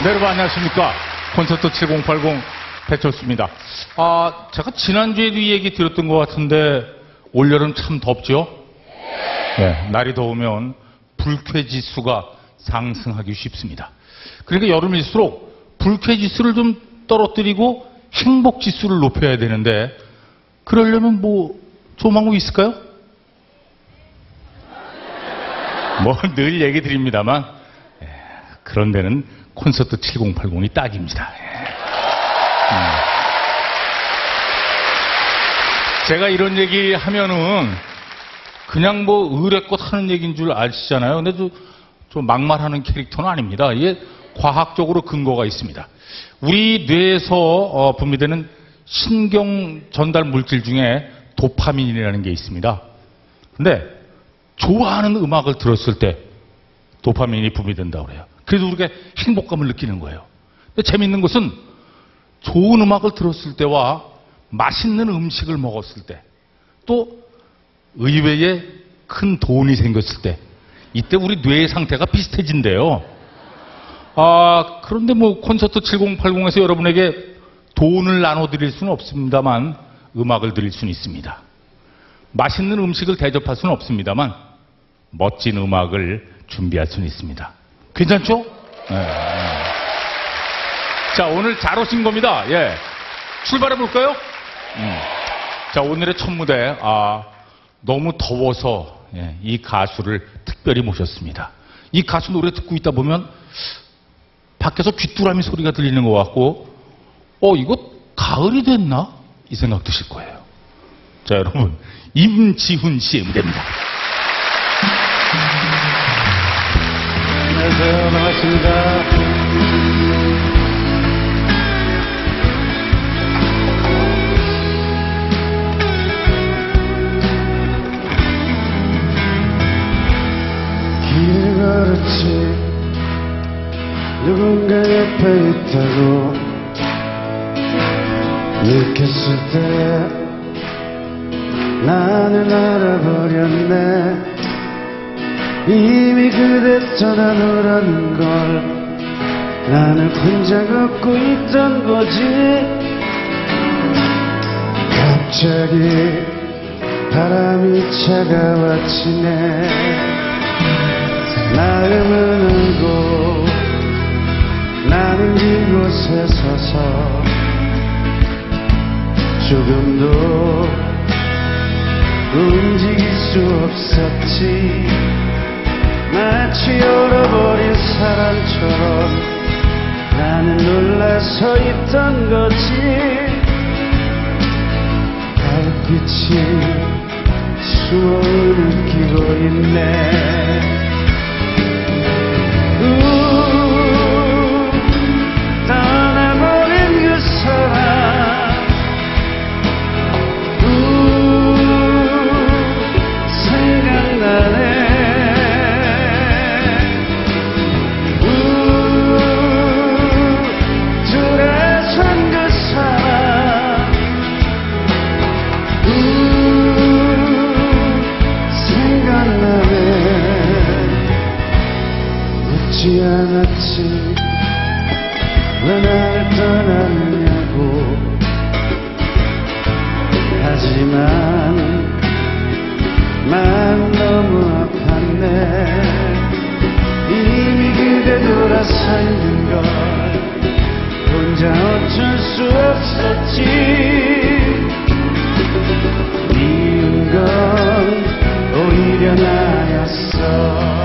네, 여러분 안녕하십니까. 콘서트 7080 배철수입니다. 제가 지난주에도 이 얘기 드렸던 것 같은데 올여름 참 덥죠? 네, 날이 더우면 불쾌지수가 상승하기 쉽습니다. 그러니까 여름일수록 불쾌지수를 좀 떨어뜨리고 행복지수를 높여야 되는데 그러려면 뭐 좋은 방법이 있을까요? 뭐 늘 얘기 드립니다만 그런 데는 콘서트 7080이 딱입니다. 제가 이런 얘기 하면은 그냥 뭐 의뢰껏 하는 얘기인 줄 아시잖아요. 근데 좀 막말하는 캐릭터는 아닙니다. 이게 과학적으로 근거가 있습니다. 우리 뇌에서 분비되는 신경 전달 물질 중에 도파민이라는 게 있습니다. 근데 좋아하는 음악을 들었을 때 도파민이 분비된다고 그래요. 그래서 우리가 행복감을 느끼는 거예요. 근데 재밌는 것은 좋은 음악을 들었을 때와 맛있는 음식을 먹었을 때 또 의외의 큰 돈이 생겼을 때 이때 우리 뇌의 상태가 비슷해진대요. 그런데 뭐 콘서트 7080에서 여러분에게 돈을 나눠드릴 수는 없습니다만 음악을 드릴 수는 있습니다. 맛있는 음식을 대접할 수는 없습니다만 멋진 음악을 준비할 수는 있습니다. 괜찮죠? 네. 자, 오늘 잘 오신 겁니다. 예. 출발해 볼까요? 자, 오늘의 첫 무대, 너무 더워서 이 가수를 특별히 모셨습니다. 이 가수 노래 듣고 있다 보면 밖에서 귀뚜라미 소리가 들리는 것 같고, 이거 가을이 됐나? 이 생각 드실 거예요. 자, 여러분, 임지훈 씨의 무대입니다. 안녕하세요. 반갑습니다. 길을 걸었지 누군가 옆에 있다고 느꼈을 때 나는 알아버렸네. 이미 그대 떠나노라는 걸 나는 혼자 걷고 있던 거지. 갑자기 바람이 차가워지네. 마음은 울고 나는 이곳에 서서 조금도 움직일 수 없었지. 마치 얼어버린 사람처럼 나는 놀라서 있던 거지. 달빛이 수호를 느끼고 있네. 떠나버린 그 사람 생각나네. 돌아선 그 사람 생각나네. 묻지 않았지 왜 날 떠났냐고. 하지만 마음 너무 아팠네. 이미 그대 돌아서 있는 걸 혼자 어쩔 수 없었지. 미운 건 오히려 나였어.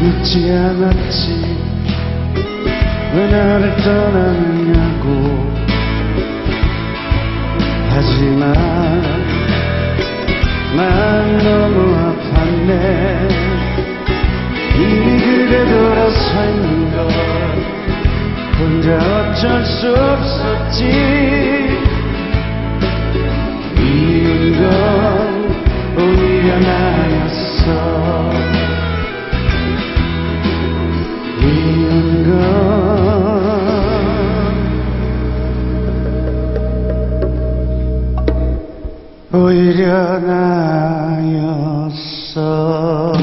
믿지 않았지. 왜 나를 떠나느냐고. 하지만 난 너무 아팠네. 이미 그래 돌아서 있는 걸 혼자 어쩔 수 없었지. 미운 건 오히려 나였어. 미운 건 오히려 나였어.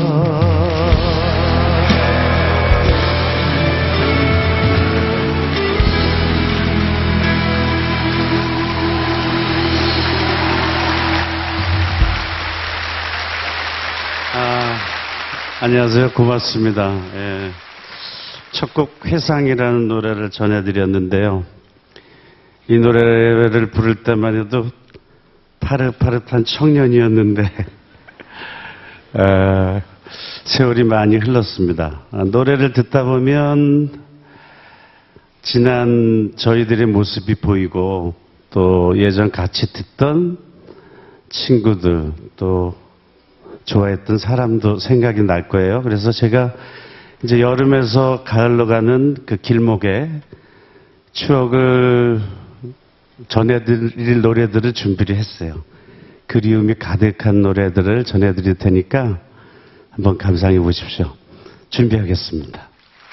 안녕하세요. 고맙습니다. 예. 첫 곡 회상이라는 노래를 전해드렸는데요. 이 노래를 부를 때만 해도 파릇파릇한 청년이었는데 세월이 많이 흘렀습니다. 노래를 듣다 보면 지난 저희들의 모습이 보이고 또 예전 같이 듣던 친구들 또 좋아했던 사람도 생각이 날 거예요. 그래서 제가 이제 여름에서 가을로 가는 그 길목에 추억을 전해드릴 노래들을 준비를 했어요. 그리움이 가득한 노래들을 전해드릴 테니까 한번 감상해 보십시오. 준비하겠습니다.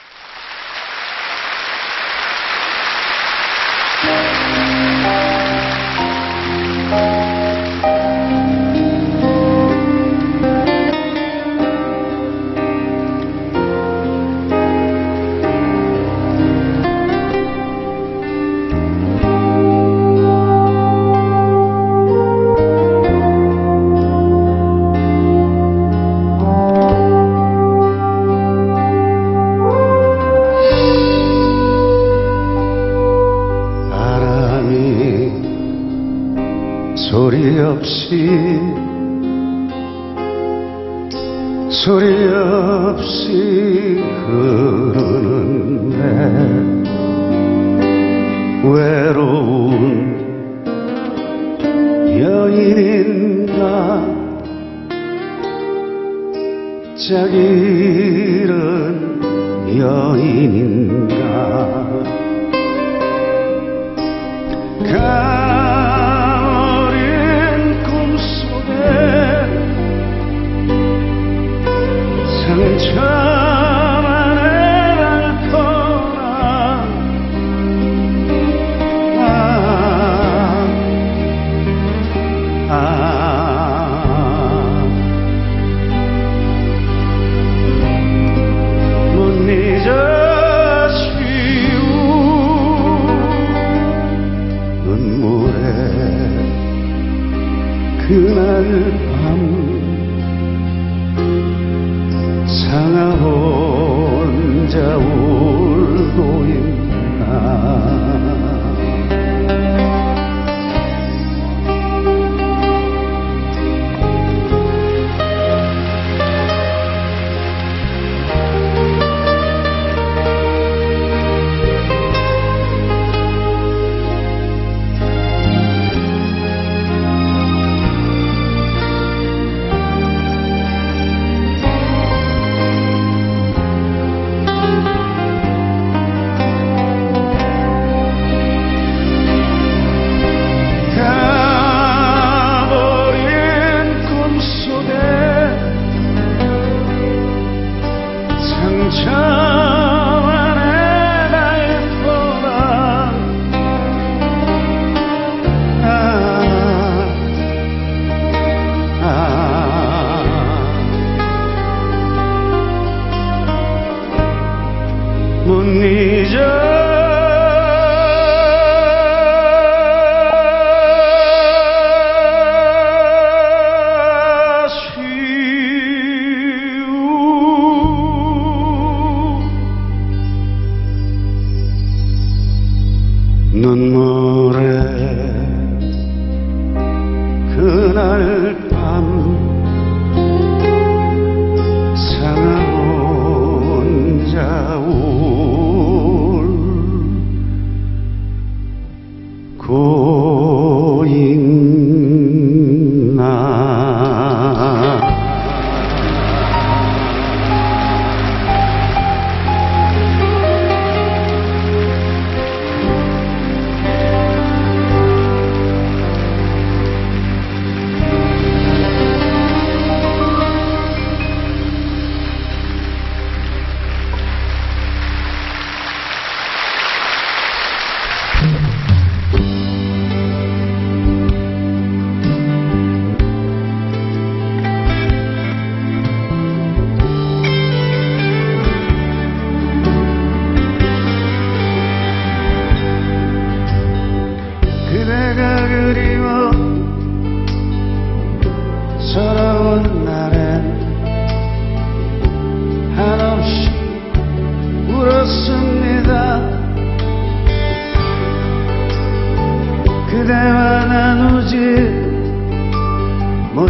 소리 없이 흐르는데 외로운 여인인가 짝이 잃은 여인인가 상처만 해갈거나 못 잊어 쉬운 눈물에 그날 밤 상아 혼자 울고 있나. 못 잊어 쉬운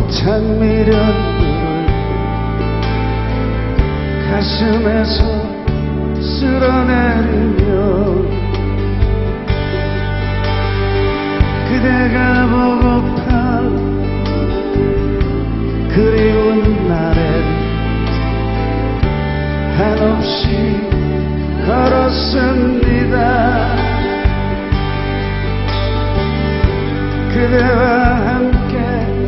벅찬 미련들을 가슴에서 쓸어내리며 그대가 보고파 그리운 날엔 한없이 걸었습니다. 그대와 함께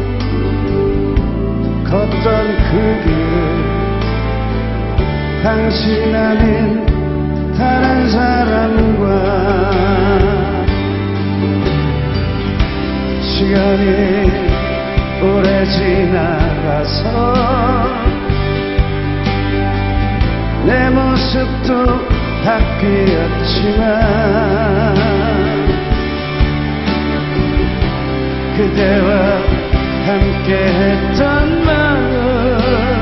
걷던 그 길을 당신 아닌 다른 사람과 시간이 오래 지나가서 내 모습도 바뀌었지만 그대와 함께 했던 마음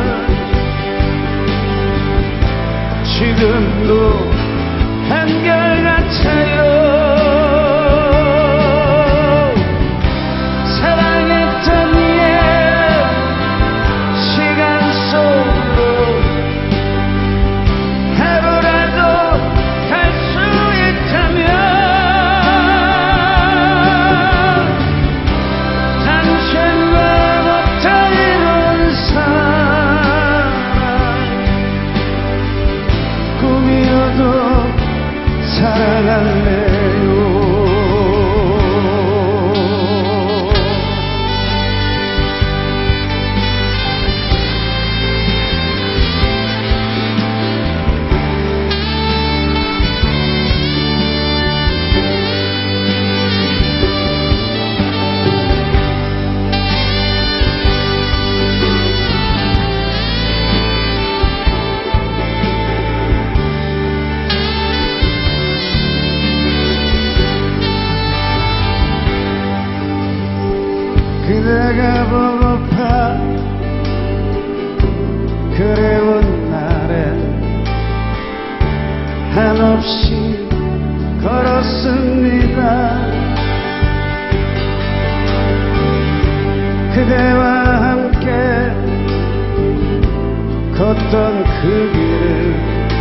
지금도 한결같아요. 사랑했던 옛 시간 속으로 하루라도 갈 수 있다면 당신과 못다 이룬 사랑 꿈이어도 사랑할래요. 그대가 보고파 그리운 날엔 한없이 걸었습니다. 그대와 함께 걷던 그 길을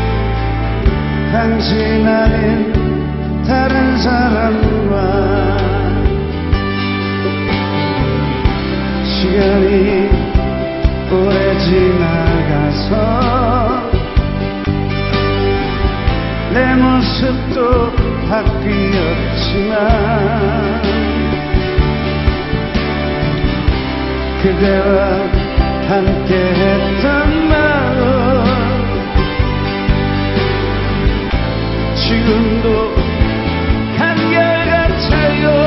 당신 아닌 다른 사람과 시간이 오래 지나가서 내 모습도 바뀌었지만 그대와 함께 했던 마음 지금도 한결같아요.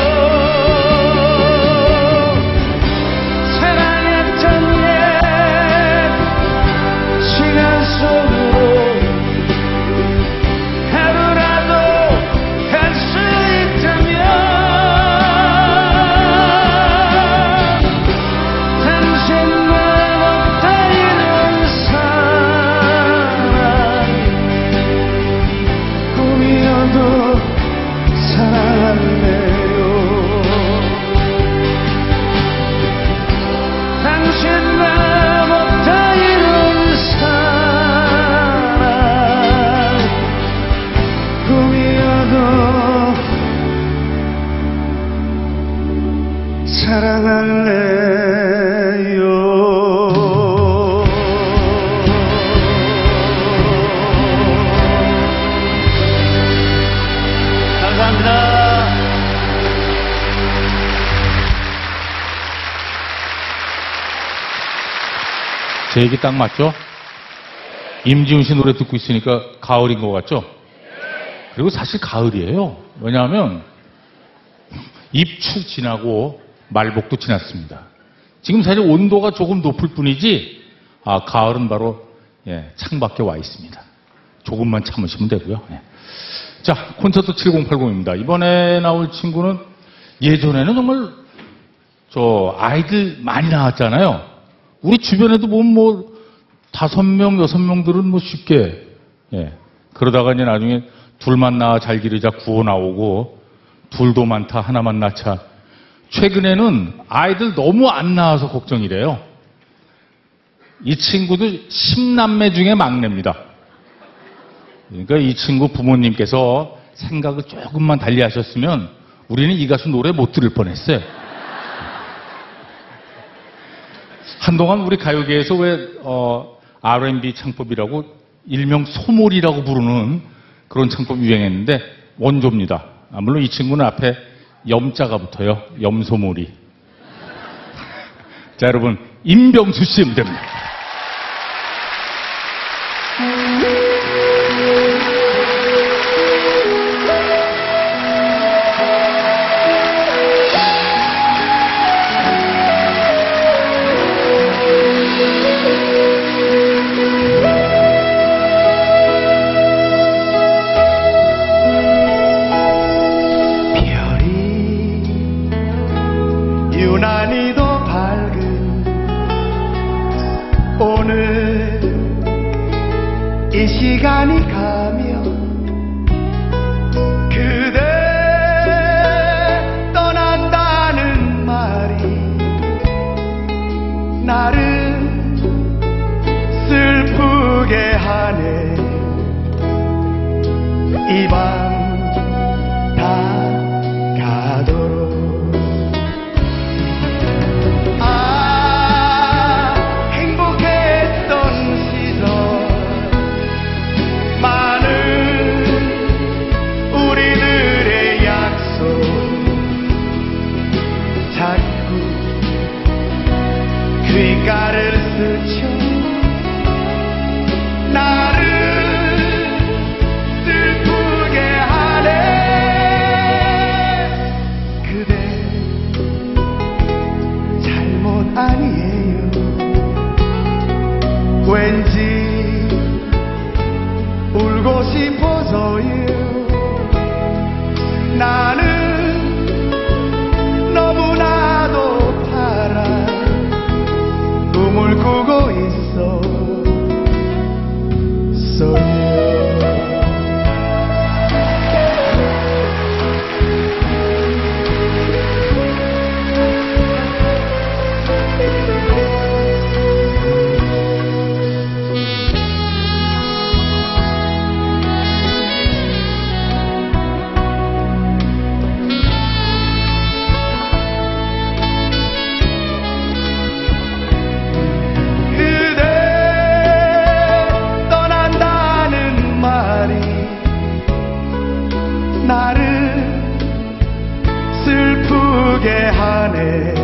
사랑할래요. 감사합니다. 제 얘기 딱 맞죠? 임지훈 씨 노래 듣고 있으니까 가을인 것 같죠? 그리고 사실 가을이에요. 왜냐하면 입추 지나고 말복도 지났습니다. 지금 사실 온도가 조금 높을 뿐이지 가을은 바로 창밖에 와 있습니다. 조금만 참으시면 되고요. 자, 콘서트 7080입니다. 이번에 나올 친구는 예전에는 정말 아이들 많이 나왔잖아요. 우리 주변에도 보면 5명, 6명들은 쉽게 그러다가 이제 나중에 둘만 낳아 잘 기르자 구워 나오고 둘도 많다 하나만 낳자 최근에는 아이들 너무 안 낳아서 걱정이래요. 이 친구도 10남매 중에 막내입니다. 그러니까 이 친구 부모님께서 생각을 조금만 달리 하셨으면 우리는 이 가수 노래 못 들을 뻔했어요. 한동안 우리 가요계에서 왜 R&B 창법이라고 일명 소몰이라고 부르는 그런 창법이 유행했는데 원조입니다. 물론 이 친구는 앞에 염자가 붙어요. 염소몰이. 자, 여러분, 임병수 씨의 무대입니다. 유난히도 밝은 오늘 이 시간이 가면 그대 떠난다는 말이 나를 슬프게 하네. 이 밤 다 가도록 귓가를 스쳐 나를 슬프게 하네. 그대 잘못 아니에요. 왠지 울고 싶어서요. 나는 너무나도 파란 꿈을 꾸고 있었어요. 나를 슬프게 하네.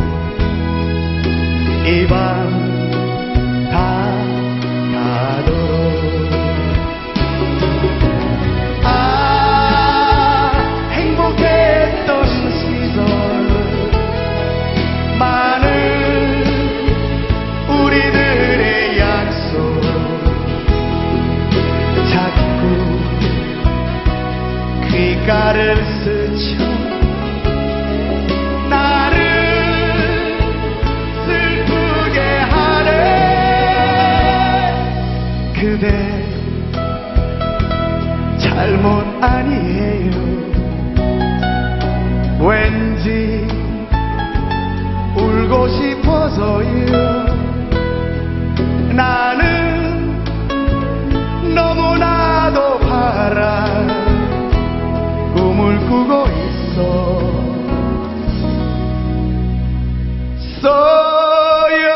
이 밤 다 가도록 행복했던 시절 많은 우리들의 약속 자꾸 귓가를 스쳐 나를 슬프게 하네. 그대 잘못 아니에요. 왠지 울고 싶어서요. 나는 너무나도 바란 꿈을 꾸고 있어요.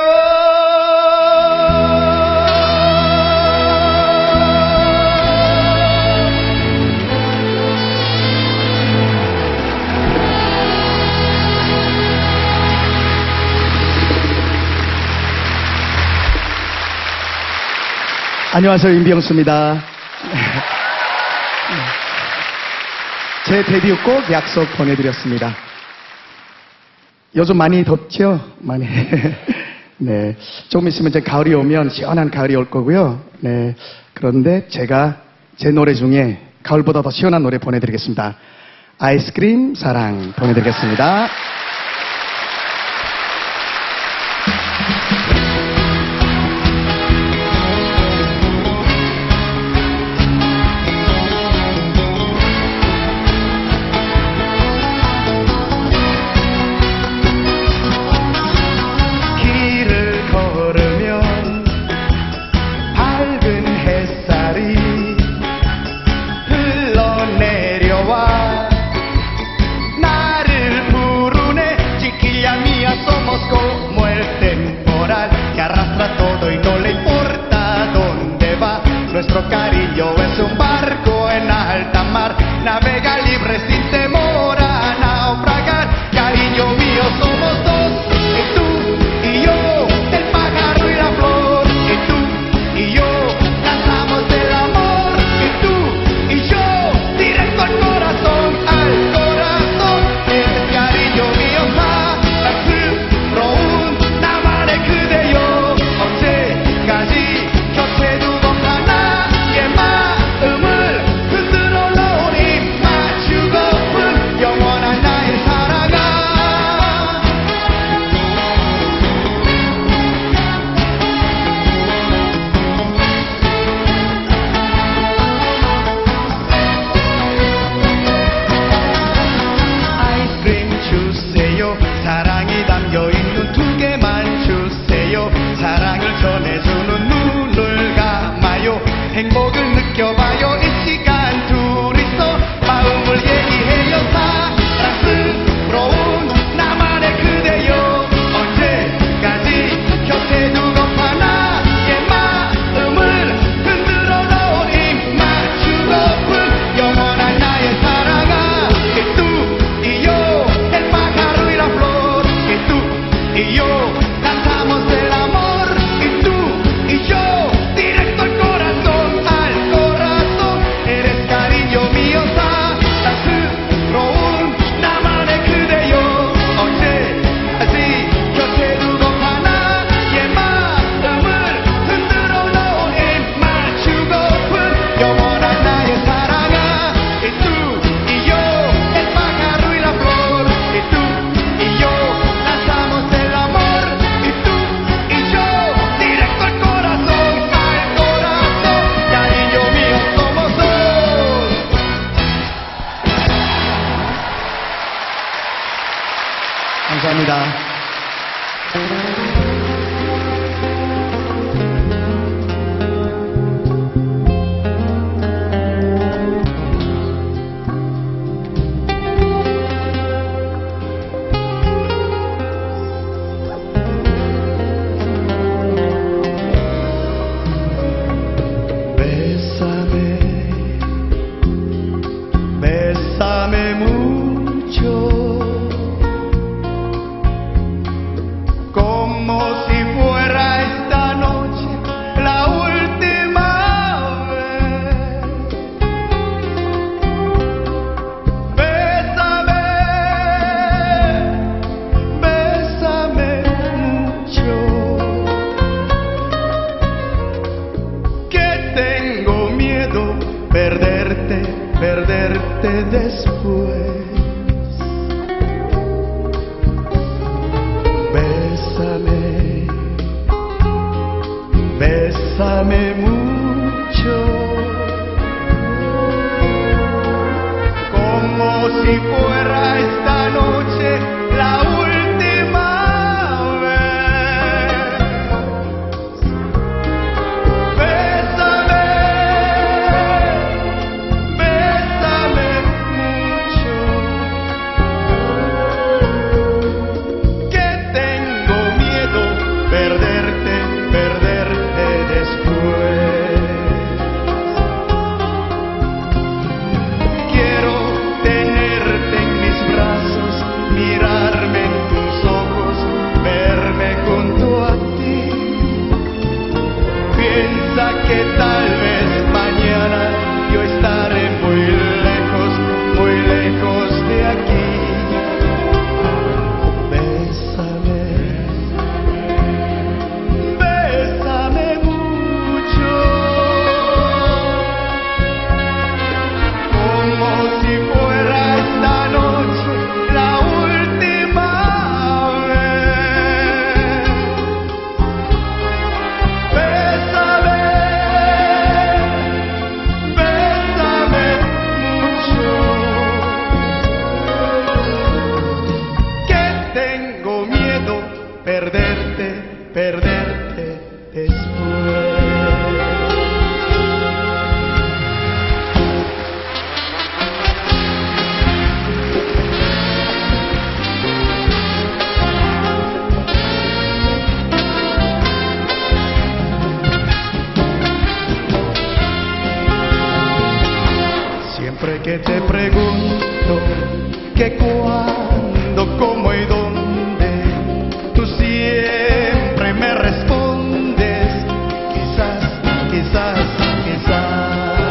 안녕하세요, 임병수입니다. 제 데뷔곡 약속 보내드렸습니다. 요즘 많이 덥죠? 많이. 네. 조금 있으면 이제 가을이 오면 시원한 가을이 올 거고요. 네. 그런데 제가 제 노래 중에 가을보다 더 시원한 노래 보내드리겠습니다. 아이스크림 사랑 보내드리겠습니다. 지켜봐요 이 시간 둘이서 마음을 얘기해요 사랑스러운 나만의 그대여 언제까지 곁에 두고 하나의 마음을 흔들어 놓은 입 맞추고픈 영원한 나의 사랑아 que tú y yo el pájaro y la flor que tú y yo cantamos el amor y tú y yo directo al corazón eres cariño mío 사랑스러운 나만의 그대여 언제까지 곁에 두고 하나의 마음을 흔들어 놓은 입 맞추고픈 영원한 나의 사랑아 que tú y yo el pájaro y la flor que tú y yo lanzamos el amor y tú y yo directo al corazón cariño mío somos dos. 감사합니다. Bésame, bésame mucho, como si fuera esta noche la última vez. Bésame, bésame mucho, que tengo miedo perderte, perderte después. Bésame, bésame mucho, como si fuera esta noche la última vez. Bésame, bésame mucho, que tengo miedo perderte, perderte después. Quiero tenerte en mis brazos, mirarme en tus ojos, verme junto a ti. Piensa que tal vez mañana yo estaré muy lejos de aquí. Bésame, bésame mucho, como si fuera esta noche la última vez. Bésame, bésame mucho, que tengo miedo perderte, perderte después. Siempre que te pregunto que cuándo, cómo y dónde, tú siempre me respondes quizás, quizás, quizás.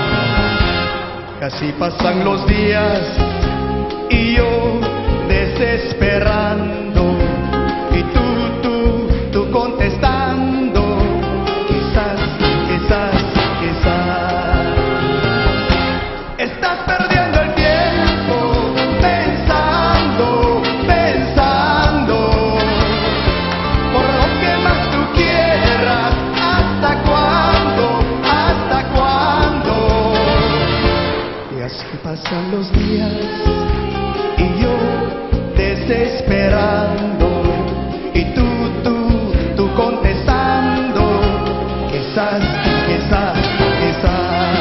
Así pasan los días y yo desesperando y tú contestando quizás, quizás, quizás. Estás perdiendo el tiempo pensando, pensando por lo que más tú quieras. ¿Hasta cuándo? ¿Hasta cuándo? Y así pasan los días y yo desesperando y tú contestando quizás, quizás, quizás.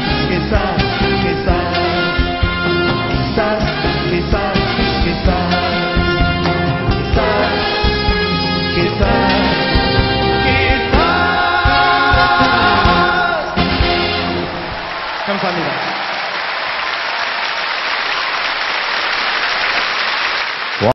감사합니다.